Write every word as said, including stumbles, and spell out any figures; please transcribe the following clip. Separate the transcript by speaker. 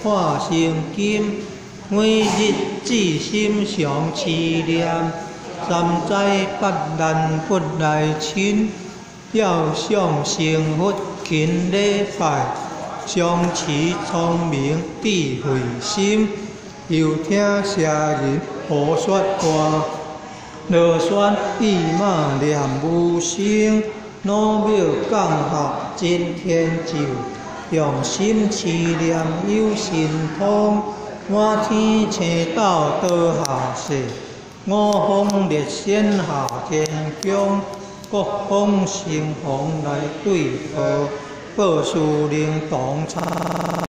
Speaker 1: 化成金，每日至心常持念，三灾八难不来侵。要向成佛勤礼拜，常持聪明智慧心。又听舍人胡说话，乐宣意马念无声。老庙讲学真天就，用心持念有神通。满天星斗倒下世，五方列仙下天宫。各方神佛来对号，报事灵同参。